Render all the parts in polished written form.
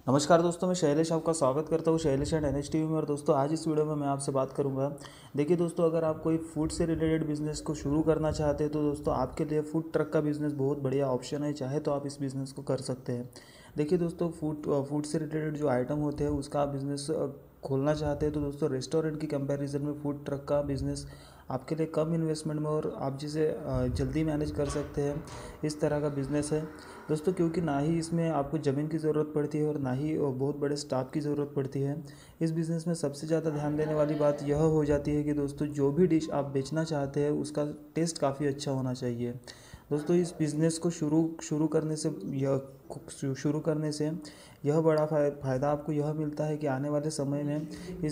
नमस्कार दोस्तों, मैं शैलेश आपका स्वागत करता हूँ शैलेश एंड NHTV में। और दोस्तों आज इस वीडियो में मैं आपसे बात करूँगा। देखिए दोस्तों, अगर आप कोई फूड से रिलेटेड बिजनेस को शुरू करना चाहते हैं तो दोस्तों आपके लिए फूड ट्रक का बिज़नेस बहुत बढ़िया ऑप्शन है। चाहे तो आप इस बिज़नेस को कर सकते हैं। देखिए दोस्तों, फूड से रिलेटेड जो आइटम होते हैं उसका आप बिज़नेस खोलना चाहते हैं तो दोस्तों रेस्टोरेंट की कंपैरिजन में फूड ट्रक का बिज़नेस आपके लिए कम इन्वेस्टमेंट में और आप जिसे जल्दी मैनेज कर सकते हैं, इस तरह का बिज़नेस है दोस्तों। क्योंकि ना ही इसमें आपको ज़मीन की ज़रूरत पड़ती है और ना ही बहुत बड़े स्टाफ की ज़रूरत पड़ती है। इस बिज़नेस में सबसे ज़्यादा ध्यान देने वाली बात यह हो जाती है कि दोस्तों जो भी डिश आप बेचना चाहते हैं उसका टेस्ट काफ़ी अच्छा होना चाहिए। दोस्तों इस बिज़नेस को शुरू करने से यह बड़ा फ़ायदा आपको यह मिलता है कि आने वाले समय में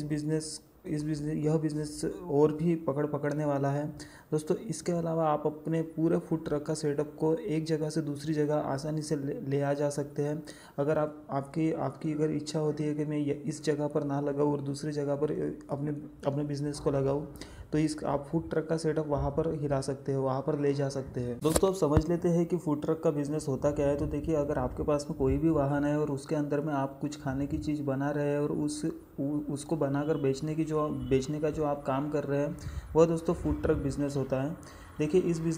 यह बिज़नेस और भी पकड़ने वाला है दोस्तों। इसके अलावा आप अपने पूरे फूड ट्रक का सेटअप को एक जगह से दूसरी जगह आसानी से ले आ जा सकते हैं। अगर आपकी अगर इच्छा होती है कि मैं इस जगह पर ना लगाऊँ और दूसरी जगह पर अपने बिज़नेस को लगाऊँ, तो आप फूड ट्रक का सेटअप वहाँ पर हिला सकते हैं, वहाँ पर ले जा सकते हैं। दोस्तों अब समझ लेते हैं कि फूड ट्रक का बिज़नेस होता क्या है। तो देखिए, अगर आपके पास में कोई भी वाहन है और उसके अंदर में आप कुछ खाने की चीज़ बना रहे हैं और उसको बनाकर बेचने का जो आप काम कर रहे हैं, वह दोस्तों फूड ट्रक बिज़नेस होता है। देखिए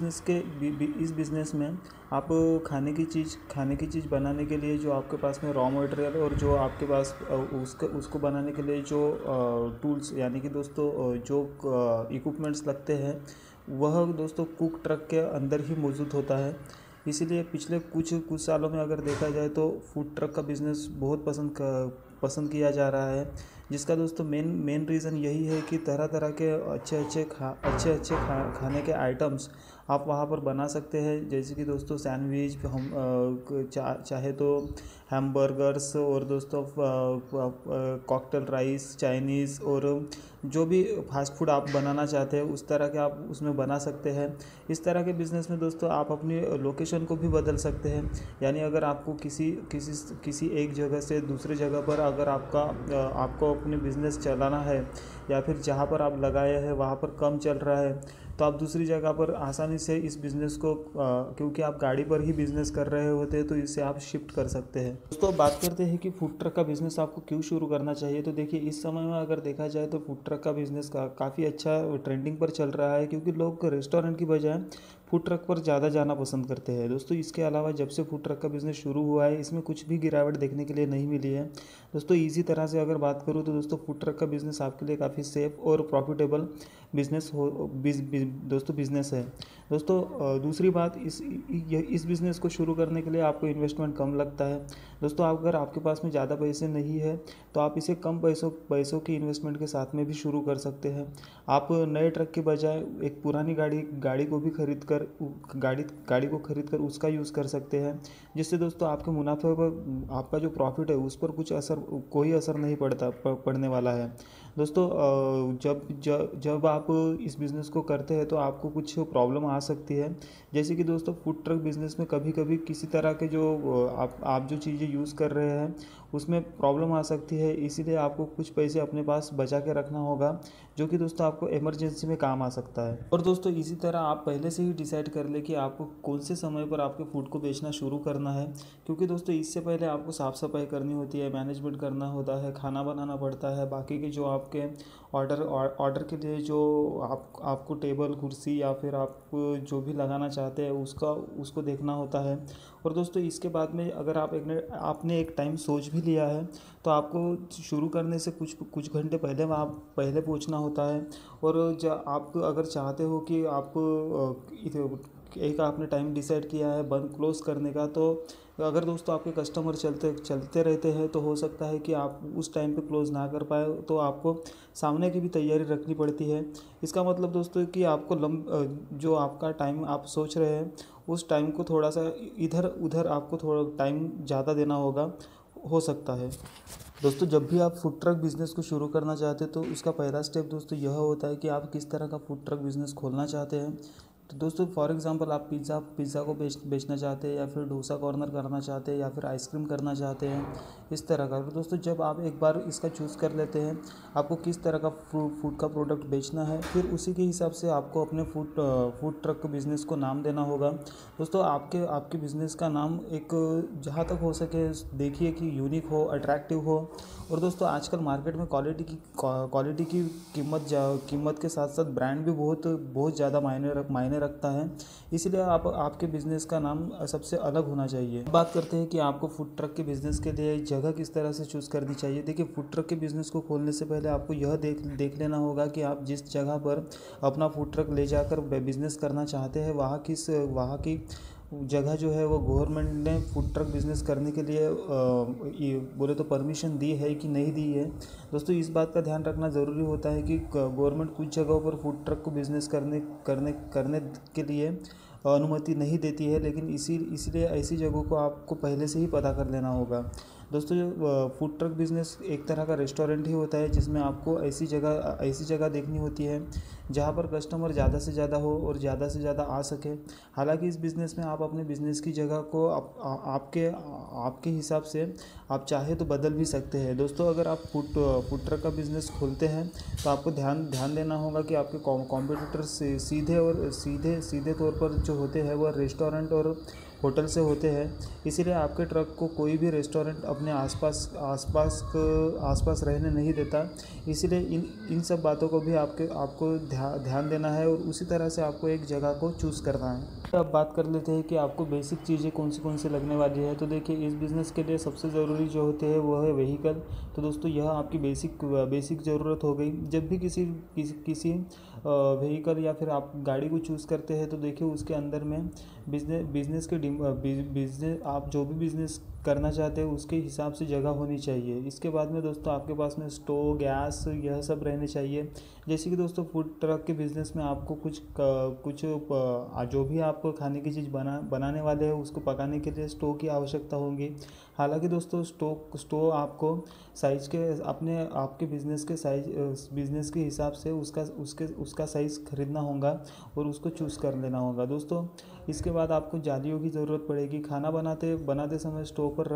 इस बिज़नेस में आप खाने की चीज़ बनाने के लिए जो आपके पास में रॉ मटेरियल और जो आपके पास उसको बनाने के लिए जो टूल्स यानी कि दोस्तों जो इक्विपमेंट्स लगते हैं, वह दोस्तों कुक ट्रक के अंदर ही मौजूद होता है। इसीलिए पिछले कुछ सालों में अगर देखा जाए तो फूड ट्रक का बिज़नेस बहुत पसंद किया जा रहा है। जिसका दोस्तों मेन रीज़न यही है कि तरह तरह के अच्छे खाने के आइटम्स आप वहाँ पर बना सकते हैं। जैसे कि दोस्तों सैंडविच, हम चाहे तो हैमबर्गर्स और दोस्तों कॉकटेल राइस, चाइनीज़ और जो भी फास्ट फूड आप बनाना चाहते हैं उस तरह के आप उसमें बना सकते हैं। इस तरह के बिज़नेस में दोस्तों आप अपनी लोकेशन को भी बदल सकते हैं। यानी अगर आपको किसी एक जगह से दूसरी जगह पर अगर आपको अपने बिज़नेस चलाना है या फिर जहाँ पर आप लगाए हैं वहाँ पर कम चल रहा है, तो आप दूसरी जगह पर आसानी से इस बिज़नेस को क्योंकि आप गाड़ी पर ही बिज़नेस कर रहे होते हैं तो इसे आप शिफ्ट कर सकते हैं। दोस्तों बात करते हैं कि फूड ट्रक का बिज़नेस आपको क्यों शुरू करना चाहिए। तो देखिए, इस समय में अगर देखा जाए तो फूड ट्रक का बिज़नेस काफ़ी अच्छा ट्रेंडिंग पर चल रहा है, क्योंकि लोग रेस्टोरेंट की बजाय फूड ट्रक पर ज़्यादा जाना पसंद करते हैं दोस्तों। इसके अलावा जब से फूड ट्रक का बिज़नेस शुरू हुआ है, इसमें कुछ भी गिरावट देखने के लिए नहीं मिली है दोस्तों। इसी तरह से अगर बात करूँ तो दोस्तों फूड ट्रक का बिज़नेस आपके लिए काफ़ी सेफ और प्रॉफिटेबल दोस्तों बिज़नेस है दोस्तों। दूसरी बात, इस बिज़नेस को शुरू करने के लिए आपको इन्वेस्टमेंट कम लगता है दोस्तों। अगर आपके पास में ज़्यादा पैसे नहीं है तो आप इसे कम पैसों की इन्वेस्टमेंट के साथ में भी शुरू कर सकते हैं। आप नए ट्रक के बजाय एक पुरानी गाड़ी को भी गाड़ी को खरीद कर उसका यूज़ कर सकते हैं, जिससे दोस्तों आपके मुनाफे पर आपका जो प्रॉफिट है उस पर कोई असर नहीं पड़ने वाला है दोस्तों। जब आप इस बिज़नेस को करते हैं तो आपको कुछ प्रॉब्लम आ सकती है। जैसे कि दोस्तों फूड ट्रक बिज़नेस में कभी कभी किसी तरह के जो आप जो चीज़ें यूज़ कर रहे हैं उसमें प्रॉब्लम आ सकती है। इसीलिए आपको कुछ पैसे अपने पास बचा के रखना होगा, जो कि दोस्तों आपको इमरजेंसी में काम आ सकता है। और दोस्तों इसी तरह आप पहले से ही डिसाइड कर ले कि आपको कौन से समय पर आपके फूड को बेचना शुरू करना है, क्योंकि दोस्तों इससे पहले आपको साफ़ सफाई करनी होती है, मैनेजमेंट करना होता है, खाना बनाना पड़ता है, बाकी के जो आपके ऑर्डर के लिए जो आपको टेबल कुर्सी या फिर आप जो भी लगाना चाहते हैं उसको देखना होता है। और दोस्तों इसके बाद में अगर आपने एक टाइम सोच भी लिया है तो आपको शुरू करने से कुछ घंटे पहले वहाँ पहले पहुँचना होता है। और जब आप अगर चाहते हो कि एक आपने टाइम डिसाइड किया है बंद क्लोज़ करने का, तो अगर दोस्तों आपके कस्टमर चलते रहते हैं तो हो सकता है कि आप उस टाइम पे क्लोज़ ना कर पाए, तो आपको सामने की भी तैयारी रखनी पड़ती है। इसका मतलब दोस्तों कि आपको जो आपका टाइम आप सोच रहे हैं उस टाइम को थोड़ा सा इधर उधर आपको थोड़ा टाइम ज़्यादा देना हो सकता है दोस्तों। जब भी आप फूड ट्रक बिज़नेस को शुरू करना चाहते हैं तो उसका पहला स्टेप दोस्तों यह होता है कि आप किस तरह का फूड ट्रक बिज़नेस खोलना चाहते हैं, तो दोस्तों फॉर एग्जांपल आप पिज़्ज़ा को बेचना चाहते हैं, या फिर डोसा कॉर्नर करना चाहते हैं, या फिर आइसक्रीम करना चाहते हैं, इस तरह का। तो दोस्तों जब आप एक बार इसका चूज़ कर लेते हैं, आपको किस तरह का फूड का प्रोडक्ट बेचना है, फिर उसी के हिसाब से आपको अपने फूड ट्रक बिज़नेस को नाम देना होगा। दोस्तों आपके बिज़नेस का नाम एक जहाँ तक हो सके देखिए कि यूनिक हो, अट्रैक्टिव हो। और दोस्तों आजकल मार्केट में क्वालिटी की कीमत के साथ साथ ब्रांड भी बहुत ज़्यादा मायने रखता है। इसलिए आपके बिज़नेस का नाम सबसे अलग होना चाहिए। बात करते हैं कि आपको फूड ट्रक के बिज़नेस के लिए जगह किस तरह से चूज़ करनी चाहिए। देखिए, फूड ट्रक के बिज़नेस को खोलने से पहले आपको यह देख लेना होगा कि आप जिस जगह पर अपना फूड ट्रक ले जाकर बिज़नेस करना चाहते हैं, वहाँ की जगह जो है वो गवर्नमेंट ने फूड ट्रक बिज़नेस करने के लिए ये बोले तो परमिशन दी है कि नहीं दी है। दोस्तों इस बात का ध्यान रखना ज़रूरी होता है कि गवर्नमेंट कुछ जगहों पर फूड ट्रक को बिज़नेस करने के लिए अनुमति नहीं देती है, लेकिन इसलिए ऐसी जगहों को आपको पहले से ही पता कर लेना होगा। दोस्तों फूड ट्रक बिज़नेस एक तरह का रेस्टोरेंट ही होता है, जिसमें आपको ऐसी जगह देखनी होती है जहाँ पर कस्टमर ज़्यादा से ज़्यादा हो और ज़्यादा से ज़्यादा आ सके। हालांकि इस बिज़नेस में आप अपने बिज़नेस की जगह को आपके हिसाब से आप चाहे तो बदल भी सकते हैं। दोस्तों अगर आप फूड ट्रक का बिज़नेस खोलते हैं, तो आपको ध्यान देना होगा कि आपके कॉम्पिटिटर सीधे तौर पर जो होते हैं वह रेस्टोरेंट और होटल से होते हैं। इसीलिए आपके ट्रक को कोई भी रेस्टोरेंट अपने आसपास रहने नहीं देता। इसीलिए इन सब बातों को भी आपको ध्यान देना है, और उसी तरह से आपको एक जगह को चूज़ करना है। अब बात कर लेते हैं कि आपको बेसिक चीज़ें कौन सी लगने वाली है। तो देखिए, इस बिज़नेस के लिए सबसे ज़रूरी जो होते हैं वो है व्हीकल। तो दोस्तों यह आपकी बेसिक ज़रूरत हो गई। जब भी किसी व्हीकल या फिर आप गाड़ी को चूज़ करते हैं, तो देखिए उसके अंदर में बिज़नेस आप जो भी बिज़नेस करना चाहते हैं उसके हिसाब से जगह होनी चाहिए। इसके बाद में दोस्तों आपके पास में स्टोव, गैस, यह सब रहने चाहिए। जैसे कि दोस्तों फूड ट्रक के बिज़नेस में आपको कुछ जो भी आप खाने की चीज़ बनाने वाले हैं उसको पकाने के लिए स्टोव की आवश्यकता होगी। हालांकि दोस्तों स्टोव आपको आपके बिज़नेस के हिसाब से उसका साइज़ खरीदना होगा और उसको चूज़ कर लेना होगा। दोस्तों इसके बाद आपको जालियों की ज़रूरत पड़ेगी। खाना बनाते समय स्टोव पर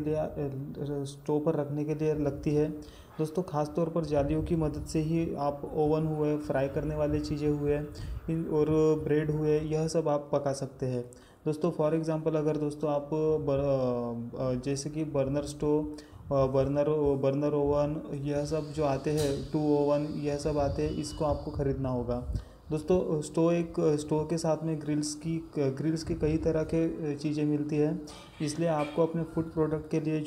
रखने के लिए लगती है। दोस्तों खास तौर पर जालियों की मदद से ही आप ओवन हुए, फ्राई करने वाली चीज़ें हुए और ब्रेड हुए, यह सब आप पका सकते हैं। दोस्तों फॉर एग्ज़ाम्पल अगर दोस्तों आप जैसे कि बर्नर ओवन, यह सब जो आते हैं, 2 ओवन, यह सब आते हैं, इसको आपको ख़रीदना होगा। दोस्तों स्टोव के साथ में ग्रिल्स की कई तरह के चीज़ें मिलती है। इसलिए आपको अपने फूड प्रोडक्ट के लिए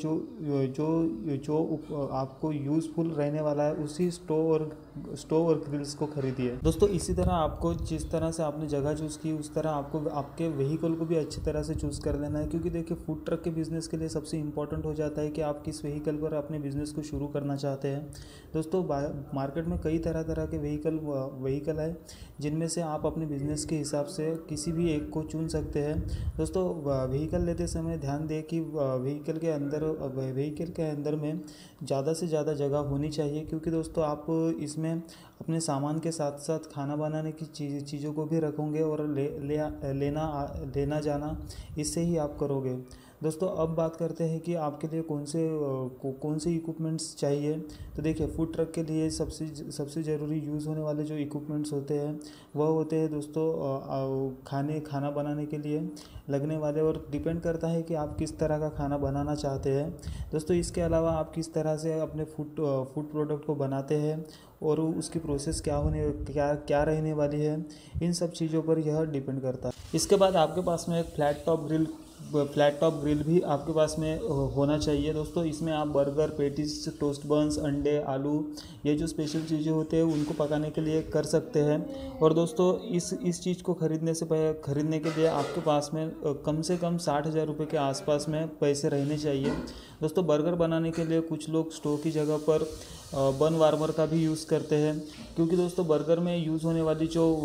जो आपको यूज़फुल रहने वाला है उसी स्टोव और ग्रिल्स को खरीदिए। दोस्तों इसी तरह आपको जिस तरह से आपने जगह चूज़ की, उस तरह आपको आपके व्हीकल को भी अच्छी तरह से चूज़ कर लेना है। क्योंकि देखिए फूड ट्रक के बिज़नेस के लिए सबसे इम्पोर्टेंट हो जाता है कि आप किस व्हीकल पर अपने बिज़नेस को शुरू करना चाहते हैं। दोस्तों मार्केट में कई तरह के व्हीकल है, जिनमें से आप अपने बिज़नेस के हिसाब से किसी भी एक को चुन सकते हैं। दोस्तों व्हीकल लेते समय ध्यान दें कि व्हीकल के अंदर में ज़्यादा से ज़्यादा जगह होनी चाहिए। क्योंकि दोस्तों आप इसमें अपने सामान के साथ साथ खाना बनाने की चीज़ों को भी रखोगे और लेना जाना इससे ही आप करोगे। दोस्तों अब बात करते हैं कि आपके लिए कौन से इक्विपमेंट्स चाहिए। तो देखिए फूड ट्रक के लिए सबसे ज़रूरी यूज़ होने वाले जो इक्विपमेंट्स होते हैं वह होते हैं दोस्तों खाना बनाने के लिए लगने वाले, और डिपेंड करता है कि आप किस तरह का खाना बनाना चाहते हैं। दोस्तों इसके अलावा आप किस तरह से अपने फूड प्रोडक्ट को बनाते हैं और उसकी प्रोसेस क्या रहने वाली है, इन सब चीज़ों पर यह डिपेंड करता है। इसके बाद आपके पास में एक फ्लैट टॉप ग्रिल भी आपके पास में होना चाहिए। दोस्तों इसमें आप बर्गर, पेटीज, टोस्ट बन्स, अंडे, आलू, ये जो स्पेशल चीज़ें होते हैं उनको पकाने के लिए कर सकते हैं। और दोस्तों इस चीज़ को खरीदने के लिए आपके पास में कम से कम 60,000 रुपये के आसपास में पैसे रहने चाहिए। दोस्तों बर्गर बनाने के लिए कुछ लोग स्टोव की जगह पर बन वार्मर का भी यूज़ करते हैं। क्योंकि दोस्तों बर्गर में यूज़ होने वाली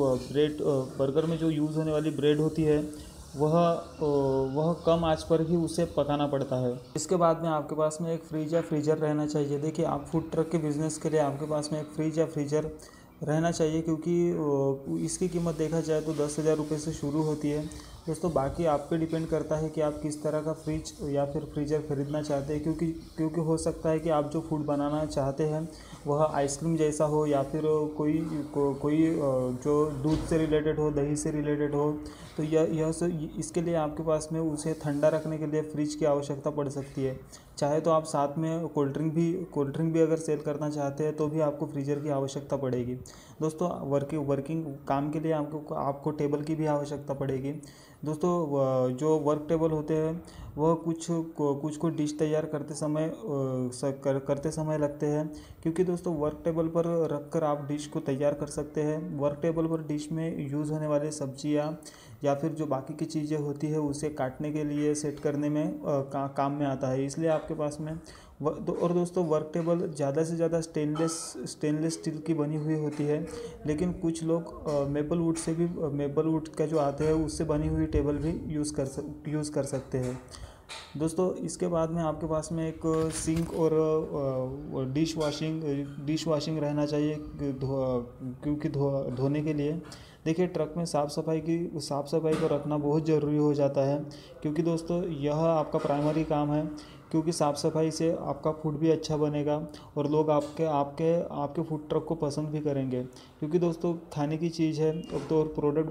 ब्रेड होती है वह कम आंच पर ही उसे पकाना पड़ता है। इसके बाद में आपके पास में एक फ्रिज या फ्रीज़र रहना चाहिए। देखिए आप फूड ट्रक के बिज़नेस के लिए आपके पास में एक फ्रिज या फ्रीज़र रहना चाहिए, क्योंकि इसकी कीमत देखा जाए तो 10,000 रुपये से शुरू होती है दोस्तों। बाकी आप पे डिपेंड करता है कि आप किस तरह का फ्रिज या फिर फ्रीज़र ख़रीदना चाहते हैं, क्योंकि हो सकता है कि आप जो फूड बनाना चाहते हैं वह आइसक्रीम जैसा हो, या फिर कोई जो दूध से रिलेटेड हो, दही से रिलेटेड हो। तो इसके लिए आपके पास में उसे ठंडा रखने के लिए फ्रिज की आवश्यकता पड़ सकती है। चाहे तो आप साथ में कोल्ड ड्रिंक भी अगर सेल करना चाहते हैं तो भी आपको फ्रीजर की आवश्यकता पड़ेगी दोस्तों। वर्किंग काम के लिए आपको टेबल की भी आवश्यकता पड़ेगी दोस्तों। जो वर्क टेबल होते हैं वह कुछ को डिश तैयार करते समय लगते हैं, क्योंकि दोस्तों वर्क टेबल पर रख कर आप डिश को तैयार कर सकते हैं। वर्क टेबल पर डिश में यूज़ होने वाले सब्जियां या फिर जो बाकी की चीज़ें होती है उसे काटने के लिए, सेट करने में काम में आता है, इसलिए आपके पास में और दोस्तों वर्क टेबल ज़्यादा से ज़्यादा स्टेनलेस स्टील की बनी हुई होती है, लेकिन कुछ लोग मेपल वुड का जो आता है उससे बनी हुई टेबल भी यूज़ कर सकते हैं दोस्तों। इसके बाद में आपके पास में एक सिंक और डिश वॉशिंग रहना चाहिए, क्योंकि धोने के लिए देखिए ट्रक में साफ़ सफाई को रखना बहुत ज़रूरी हो जाता है, क्योंकि दोस्तों यह आपका प्राइमरी काम है, क्योंकि साफ़ सफाई से आपका फूड भी अच्छा बनेगा और लोग आपके फूड ट्रक को पसंद भी करेंगे, क्योंकि दोस्तों खाने की चीज़ है। तो प्रोडक्ट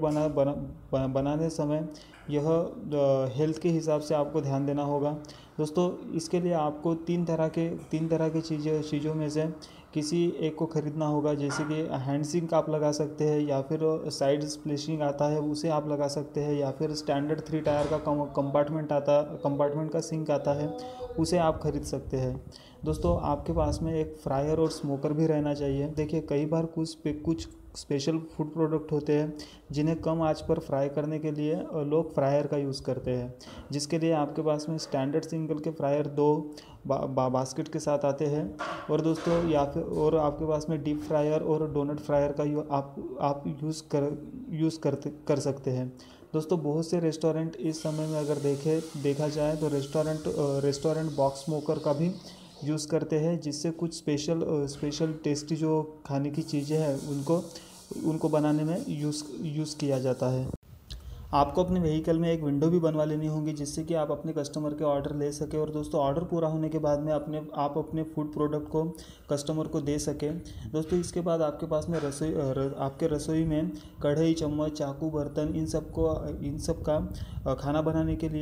बनाने समय यह हेल्थ के हिसाब से आपको ध्यान देना होगा दोस्तों। इसके लिए आपको तीन तरह के चीज़ों में से किसी एक को ख़रीदना होगा, जैसे कि हैंड सिंक आप लगा सकते हैं, या फिर साइड स्प्लिशिंग आता है उसे आप लगा सकते हैं, या फिर स्टैंडर्ड 3 टायर का कंपार्टमेंट का सिंक आता है उसे आप खरीद सकते हैं दोस्तों। आपके पास में एक फ्रायर और स्मोकर भी रहना चाहिए। देखिए कई बार कुछ स्पेशल फूड प्रोडक्ट होते हैं जिन्हें कम आंच पर फ्राई करने के लिए लोग फ्रायर का यूज़ करते हैं, जिसके लिए आपके पास में स्टैंडर्ड सिंगल के फ्रायर 2 बास्केट के साथ आते हैं, और दोस्तों और आपके पास में डीप फ्रायर और डोनट फ्रायर का आप यूज़ कर सकते हैं दोस्तों। बहुत से रेस्टोरेंट इस समय में अगर देखा जाए तो रेस्टोरेंट बॉक्स स्मोकर का भी यूज़ करते हैं, जिससे कुछ स्पेशल टेस्टी जो खाने की चीज़ें हैं उनको बनाने में यूज़ किया जाता है। आपको अपने व्हीकल में एक विंडो भी बनवा लेनी होगी, जिससे कि आप अपने कस्टमर के ऑर्डर ले सकें, और दोस्तों ऑर्डर पूरा होने के बाद में आप अपने फूड प्रोडक्ट को कस्टमर को दे सकें दोस्तों। इसके बाद आपके पास में आपके रसोई में कढ़ाई, चम्मच, चाकू, बर्तन इन सब का खाना बनाने के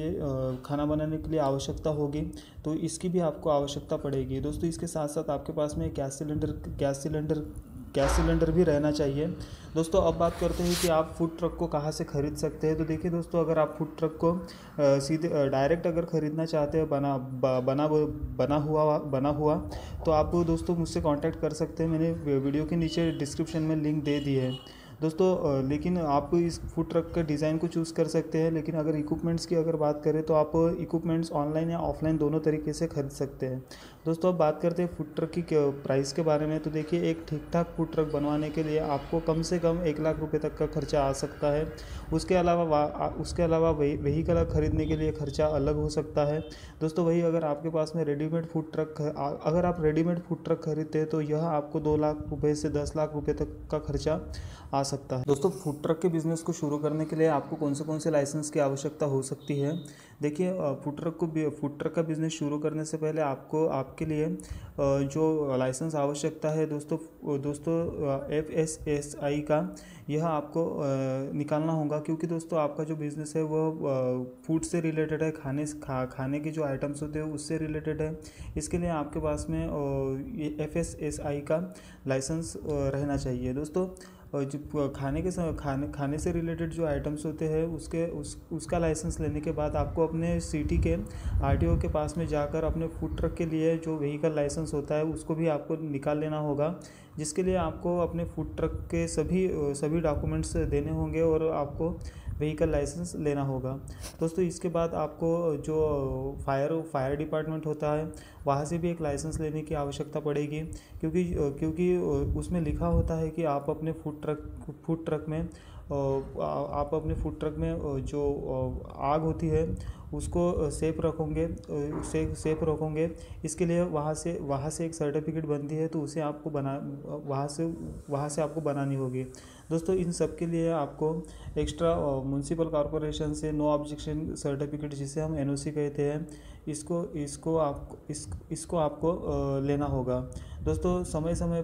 लिए आवश्यकता होगी, तो इसकी भी आपको आवश्यकता पड़ेगी दोस्तों। इसके साथ साथ आपके पास में गैस सिलेंडर भी रहना चाहिए दोस्तों। अब बात करते हैं कि आप फूड ट्रक को कहाँ से ख़रीद सकते हैं। तो देखिए दोस्तों, अगर आप फूड ट्रक को सीधे डायरेक्ट अगर ख़रीदना चाहते हैं बना हुआ, तो आप दोस्तों मुझसे कांटेक्ट कर सकते हैं। मैंने वीडियो के नीचे डिस्क्रिप्शन में लिंक दे दी है दोस्तों। लेकिन आप इस फूड ट्रक का डिज़ाइन को चूज़ कर सकते हैं, लेकिन अगर इक्विपमेंट्स की अगर बात करें तो आप इक्विपमेंट्स ऑनलाइन या ऑफलाइन दोनों तरीके से खरीद सकते हैं दोस्तों। अब बात करते हैं फूड ट्रक की प्राइस के बारे में। तो देखिए, एक ठीक ठाक फूड ट्रक बनवाने के लिए आपको कम से कम 1 लाख रुपए तक का खर्चा आ सकता है। उसके अलावा व्हीकल खरीदने के लिए खर्चा अलग हो सकता है दोस्तों। वही अगर आपके पास में अगर आप रेडीमेड फूड ट्रक खरीदते हैं तो यह आपको 2 लाख रुपए से 10 लाख रुपए तक का खर्चा आ सकता है दोस्तों। फूड ट्रक के बिज़नेस को शुरू करने के लिए आपको कौन से लाइसेंस की आवश्यकता हो सकती है। देखिए, फूड ट्रक का बिज़नेस शुरू करने से पहले आपके लिए जो लाइसेंस आवश्यकता है दोस्तों FSSAI का, यह आपको निकालना होगा, क्योंकि दोस्तों आपका जो बिज़नेस है वह फूड से रिलेटेड है, खाने के जो आइटम्स होते हैं उससे रिलेटेड है। इसके लिए आपके पास में FSSAI का लाइसेंस रहना चाहिए दोस्तों। जो खाने से रिलेटेड जो आइटम्स होते हैं उसका लाइसेंस लेने के बाद आपको अपने सिटी के RTO के पास में जाकर अपने फूड ट्रक के लिए जो व्हीकल लाइसेंस होता है उसको भी आपको निकाल लेना होगा, जिसके लिए आपको अपने फूड ट्रक के सभी डॉक्यूमेंट्स देने होंगे और आपको व्हीकल लाइसेंस लेना होगा दोस्तों। इसके बाद आपको जो फायर डिपार्टमेंट होता है वहाँ से भी एक लाइसेंस लेने की आवश्यकता पड़ेगी, क्योंकि उसमें लिखा होता है कि आप अपने फूड ट्रक में जो आग होती है उसको सेफ रखोगे, सेफ रखोगे। इसके लिए वहाँ से एक सर्टिफिकेट बनती है, तो उसे आपको वहाँ से आपको बनानी होगी। दोस्तों इन सब के लिए आपको एक्स्ट्रा म्युनिसिपल कॉरपोरेशन से नो ऑब्जेक्शन सर्टिफिकेट, जिसे हम NOC कहते हैं, इसको आपको लेना होगा। दोस्तों समय समय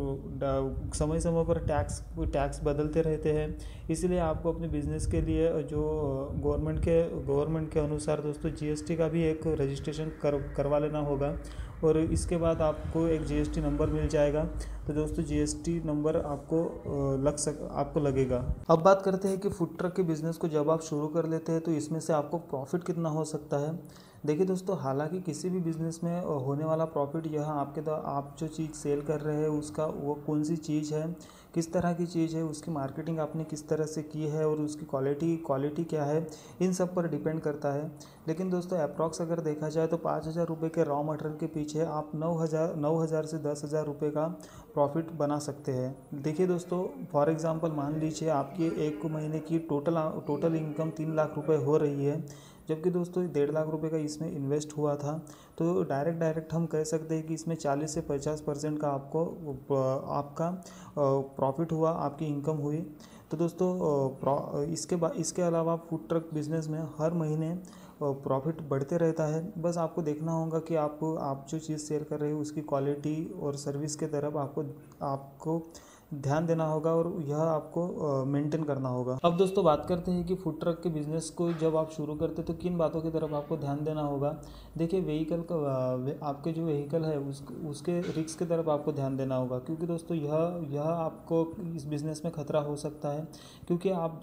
पर टैक्स बदलते रहते हैं, इसलिए आपको अपने बिजनेस के लिए जो गवर्नमेंट के अनुसार दोस्तों GST का भी एक रजिस्ट्रेशन करवा लेना होगा, और इसके बाद आपको एक GST नंबर मिल जाएगा। तो दोस्तों GST नंबर आपको लगेगा। अब बात करते हैं कि फूड ट्रक के बिज़नेस को जब आप शुरू कर लेते हैं तो इसमें से आपको प्रॉफिट कितना हो सकता है। देखिए दोस्तों, हालांकि किसी भी बिज़नेस में होने वाला प्रॉफिट यह आप जो चीज़ सेल कर रहे हैं उसका वो कौन सी चीज़ है, किस तरह की चीज़ है, उसकी मार्केटिंग आपने किस तरह से की है, और उसकी क्वालिटी क्या है, इन सब पर डिपेंड करता है। लेकिन दोस्तों अप्रॉक्स अगर देखा जाए तो 5,000 रुपये के रॉ मटेरियल के पीछे आप 9,000 से 10,000 रुपये का प्रॉफिट बना सकते हैं। देखिए दोस्तों, फॉर एग्जांपल मान लीजिए आपकी एक महीने की टोटल इनकम 3 लाख रुपए हो रही है, जबकि दोस्तों 1.5 लाख रुपए का इसमें इन्वेस्ट हुआ था। तो डायरेक्ट हम कह सकते हैं कि इसमें 40 से 50% का आपका प्रॉफिट हुआ, आपकी इनकम हुई। तो दोस्तों इसके अलावा फूड ट्रक बिजनेस में हर महीने प्रॉफिट बढ़ते रहता है। बस आपको देखना होगा कि आप जो चीज़ सेल कर रहे हो उसकी क्वालिटी और सर्विस के तरफ आपको ध्यान देना होगा, और यह आपको मेंटेन करना होगा। अब दोस्तों बात करते हैं कि फूड ट्रक के बिज़नेस को जब आप शुरू करते तो किन बातों की तरफ आपको ध्यान देना होगा। देखिए आपके जो व्हीकल है उसके रिस्क की तरफ आपको ध्यान देना होगा, क्योंकि दोस्तों यह आपको इस बिज़नेस में खतरा हो सकता है, क्योंकि आप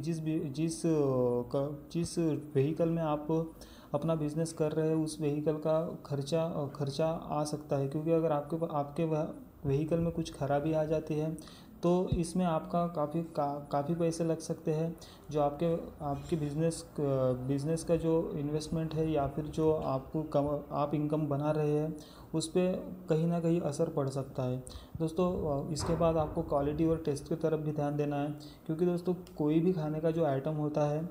जिस व्हीकल में आप अपना बिजनेस कर रहे हैं उस व्हीकल का खर्चा आ सकता है, क्योंकि अगर आपके व्हीकल में कुछ खराबी आ जाती है तो इसमें आपका काफ़ी पैसे लग सकते हैं, जो आपके बिजनेस का जो इन्वेस्टमेंट है या फिर जो आप इनकम बना रहे हैं उस पर कहीं ना कहीं असर पड़ सकता है। दोस्तों इसके बाद आपको क्वालिटी और टेस्ट की तरफ भी ध्यान देना है, क्योंकि दोस्तों कोई भी खाने का जो आइटम होता है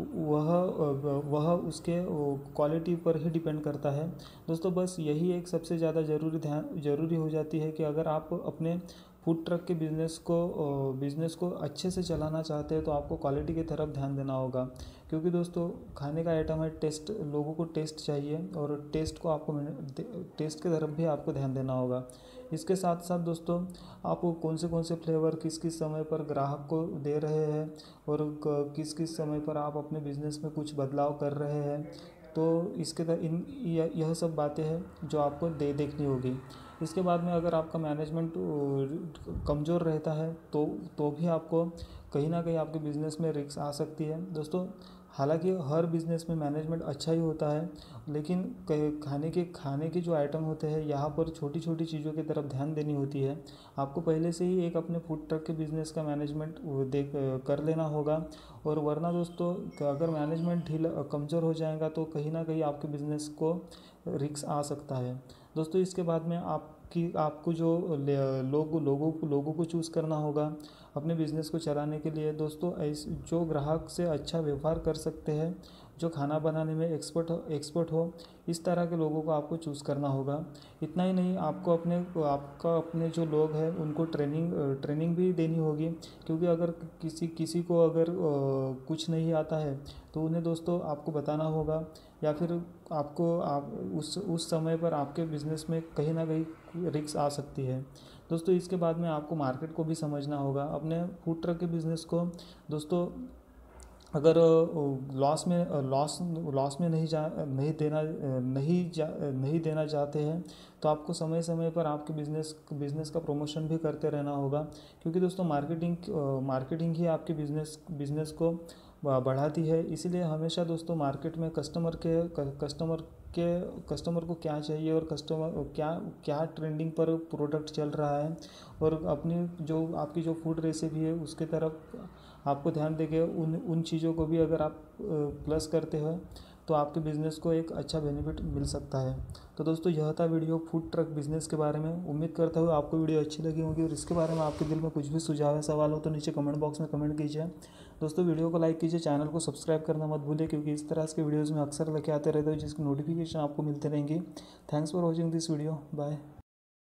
वह उसके क्वालिटी पर ही डिपेंड करता है। दोस्तों बस यही एक सबसे ज़्यादा ज़रूरी हो जाती है कि अगर आप अपने फूड ट्रक के बिज़नेस को अच्छे से चलाना चाहते हैं तो आपको क्वालिटी की तरफ ध्यान देना होगा, क्योंकि दोस्तों खाने का आइटम है, लोगों को टेस्ट चाहिए, और टेस्ट की तरफ भी आपको ध्यान देना होगा। इसके साथ साथ दोस्तों आप कौन से फ्लेवर किस समय पर ग्राहक को दे रहे हैं, और किस समय पर आप अपने बिज़नेस में कुछ बदलाव कर रहे हैं, तो यह सब बातें हैं जो आपको देखनी होगी। इसके बाद में अगर आपका मैनेजमेंट कमज़ोर रहता है तो भी आपको कहीं ना कहीं आपके बिज़नेस में रिस्क आ सकती है। दोस्तों हालांकि हर बिज़नेस में मैनेजमेंट अच्छा ही होता है, लेकिन खाने के जो आइटम होते हैं यहाँ पर छोटी छोटी चीज़ों की तरफ ध्यान देनी होती है। आपको पहले से ही एक अपने फूड ट्रक के बिज़नेस का मैनेजमेंट कर लेना होगा, और वरना दोस्तों अगर मैनेजमेंट कमज़ोर हो जाएगा तो कहीं ना कहीं आपके बिज़नेस को रिस्क आ सकता है। दोस्तों इसके बाद में आपको जो लोगों को चूज़ करना होगा अपने बिज़नेस को चलाने के लिए। दोस्तों जो ग्राहक से अच्छा व्यवहार कर सकते हैं, जो खाना बनाने में एक्सपर्ट हो, इस तरह के लोगों को आपको चूज़ करना होगा। इतना ही नहीं, आपको अपने जो लोग हैं उनको ट्रेनिंग भी देनी होगी, क्योंकि अगर किसी को अगर कुछ नहीं आता है तो उन्हें दोस्तों आपको बताना होगा, या फिर उस समय पर आपके बिज़नेस में कहीं ना कहीं रिस्क आ सकती है। दोस्तों इसके बाद में आपको मार्केट को भी समझना होगा अपने फूड ट्रक के बिज़नेस को। दोस्तों अगर लॉस में नहीं देना चाहते हैं तो आपको समय समय पर आपके बिज़नेस का प्रमोशन भी करते रहना होगा, क्योंकि दोस्तों मार्केटिंग ही आपके बिज़नेस को बढ़ाती है। इसीलिए हमेशा दोस्तों मार्केट में कस्टमर को क्या चाहिए, और कस्टमर क्या ट्रेंडिंग पर प्रोडक्ट चल रहा है, और आपकी जो फूड रेसिपी है उसके तरफ आपको ध्यान देके उन चीज़ों को भी अगर आप प्लस करते हो तो आपके बिज़नेस को एक अच्छा बेनिफिट मिल सकता है। तो दोस्तों यह था वीडियो फूड ट्रक बिज़नेस के बारे में। उम्मीद करता हूँ आपको वीडियो अच्छी लगी होगी, और इसके बारे में आपके दिल में कुछ भी सुझाव है, सवाल हो तो नीचे कमेंट बॉक्स में कमेंट कीजिए। दोस्तों वीडियो को लाइक कीजिए, चैनल को सब्सक्राइब करना मत भूलिए, क्योंकि इस तरह के वीडियोज़ में अक्सर लेके आते रहते हैं जिसकी नोटिफिकेशन आपको मिलते रहेंगी। Thanks for watching this video, bye.